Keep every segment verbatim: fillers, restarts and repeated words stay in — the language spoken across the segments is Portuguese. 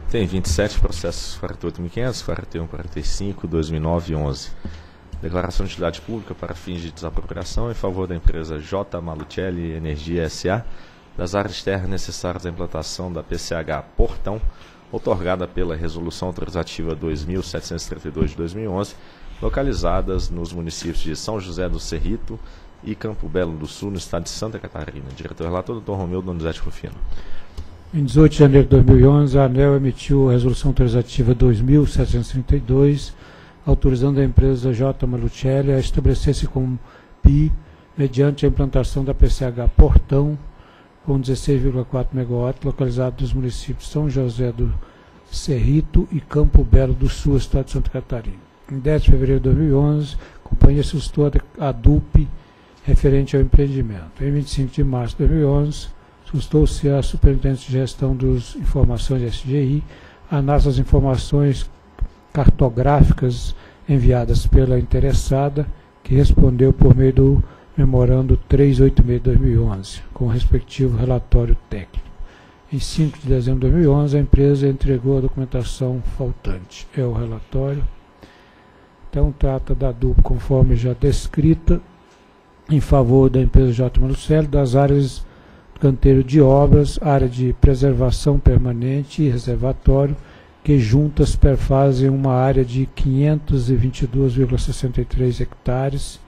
Tem vinte e sete processos, quarenta e oito mil e quinhentos, quarenta e um, quarenta e cinco, dois mil e nove e onze. Declaração de utilidade pública para fins de desapropriação em favor da empresa J. Malucelli Energia S A das áreas de terra necessárias à implantação da P C H Portão, outorgada pela Resolução Autorizativa dois mil setecentos e trinta e dois de dois mil e onze, localizadas nos municípios de São José do Cerrito e Campo Belo do Sul, no estado de Santa Catarina. Diretor-relator, doutor Romeu Donizete Rufino. Em dezoito de janeiro de dois mil e onze, a ANEEL emitiu a Resolução Autorizativa dois mil setecentos e trinta e dois, autorizando a empresa J. Malucelli a estabelecer-se como P I mediante a implantação da P C H Portão, com dezesseis vírgula quatro megawatts, localizado nos municípios São José do Cerrito e Campo Belo do Sul, estado de Santa Catarina. Em dez de fevereiro de dois mil e onze, a companhia suscitou a D U P referente ao empreendimento. Em vinte e cinco de março de dois mil e onze, suscitou-se a Superintendência de Gestão das Informações S G I, análise das informações cartográficas enviadas pela interessada, que respondeu por meio do memorando trezentos e oitenta e seis de dois mil e onze, com o respectivo relatório técnico. Em cinco de dezembro de dois mil e onze, a empresa entregou a documentação faltante. É o relatório. Então, trata da D U P, conforme já descrita, em favor da empresa J. Malucelli, das áreas do canteiro de obras, área de preservação permanente e reservatório, que juntas perfazem uma área de quinhentos e vinte e dois vírgula sessenta e três hectares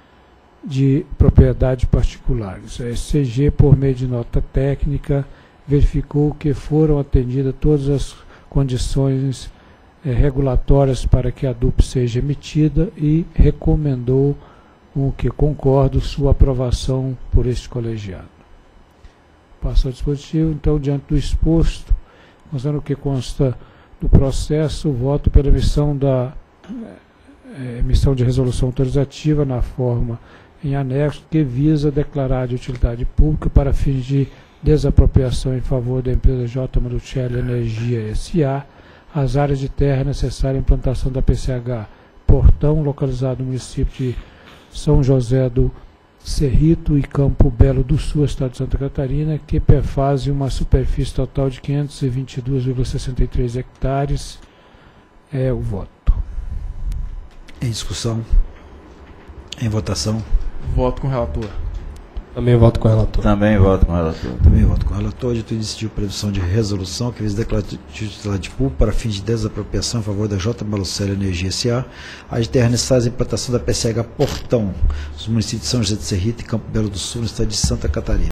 de propriedade particulares. A S C G, por meio de nota técnica, verificou que foram atendidas todas as condições eh, regulatórias para que a D U P seja emitida e recomendou, com o que concordo, sua aprovação por este colegiado. Passo ao dispositivo. Então, diante do exposto, considerando o que consta do processo, voto pela emissão da eh, emissão de resolução autorizativa na forma em anexo, que visa declarar de utilidade pública para fins de desapropriação em favor da empresa J. Malucelli Energia S A as áreas de terra necessárias à implantação da P C H Portão, localizado no município de São José do Cerrito e Campo Belo do Sul, estado de Santa Catarina, que perfazem uma superfície total de quinhentos e vinte e dois vírgula sessenta e três hectares. É o voto. Em discussão. Em votação. Voto com o relator. Também voto com o relator. Também voto com o relator. Também voto com o relator. Dito isso, decidiu previsão de resolução que visa declarar de utilidade pública para fins de desapropriação em favor da J. Malucelli Energia S A as de terra necessárias à implantação da P C H Portão, nos municípios de São José de Cerrito e Campo Belo do Sul, no estado de Santa Catarina.